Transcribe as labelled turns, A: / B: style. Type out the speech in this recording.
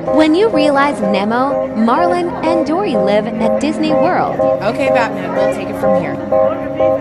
A: When you realize Nemo, Marlin, and Dory live at Disney World.
B: Okay, Batman, we'll take it from here.